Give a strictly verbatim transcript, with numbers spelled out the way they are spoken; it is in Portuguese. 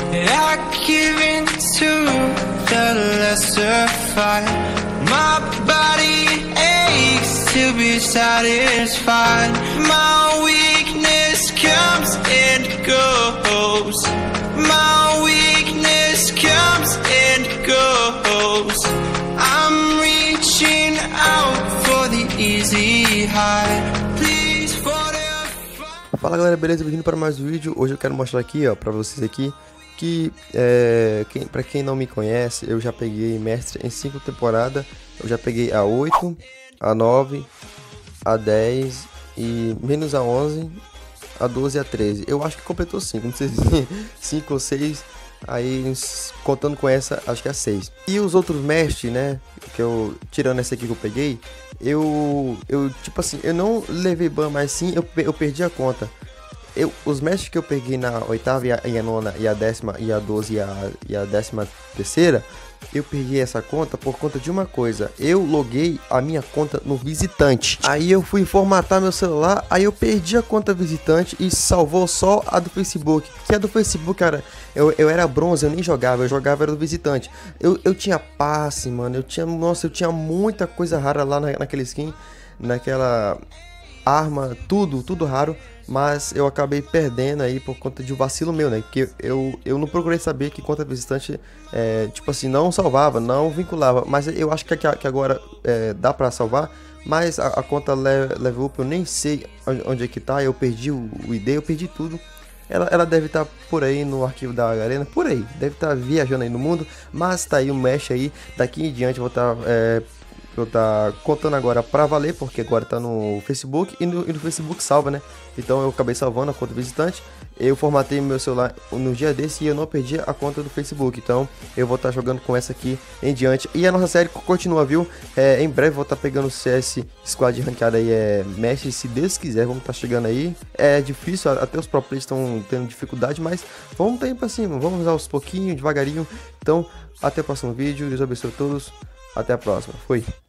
I give in to the lesser fight. My body aches to be satisfied. My weakness comes and goes. My weakness comes and goes. I'm reaching out for the easy high. Please fortify. Fala galera, beleza? Bem-vindo para mais um vídeo. Hoje eu quero mostrar aqui, ó, pra vocês aqui que, é, quem, pra quem não me conhece, eu já peguei mestre em cinco temporadas. Eu já peguei a oito, a nove, a dez e menos a onze, a doze e a treze. Eu acho que completou cinco, não sei se cinco ou seis. Aí, contando com essa, acho que é seis. E os outros mestres, né, que eu, tirando essa aqui que eu peguei, eu, eu tipo assim, eu não levei ban, mas sim, eu, eu perdi a conta. Eu, os mestres que eu peguei na oitava e a, e a nona e a décima e a doze e a, e a décima terceira, eu perdi essa conta por conta de uma coisa. Eu loguei a minha conta no visitante. Aí eu fui formatar meu celular, aí eu perdi a conta visitante e salvou só a do Facebook. Que a do Facebook, cara, eu, eu era bronze, eu nem jogava, eu jogava era do visitante. Eu, eu tinha passe, mano, eu tinha, nossa, eu tinha muita coisa rara lá na, naquela skin, naquela arma, tudo, tudo raro. Mas eu acabei perdendo aí por conta de um vacilo meu, né? Porque eu, eu não procurei saber que conta visitante, é, tipo assim, não salvava, não vinculava. Mas eu acho que, que agora é, dá pra salvar. Mas a, a conta level up eu nem sei onde é que tá. Eu perdi o, o I D, eu perdi tudo. Ela, ela deve estar tá por aí no arquivo da Arena, por aí. Deve estar tá viajando aí no mundo. Mas tá aí o mesh aí. Daqui em diante eu vou estar... Tá, é, eu tá contando agora pra valer, porque agora tá no Facebook e no, e no Facebook salva, né? Então eu acabei salvando a conta visitante. Eu formatei meu celular no dia desse e eu não perdi a conta do Facebook. Então eu vou estar tá jogando com essa aqui em diante. E a nossa série continua, viu? É, em breve vou estar tá pegando o C S Squad ranqueado aí, é mestre, se Deus quiser, vamos estar tá chegando aí. É difícil, até os pro players estão tendo dificuldade, mas vamos ter pra cima, vamos usar aos pouquinhos, devagarinho. Então, até o próximo vídeo, Deus abençoe a todos, até a próxima, fui!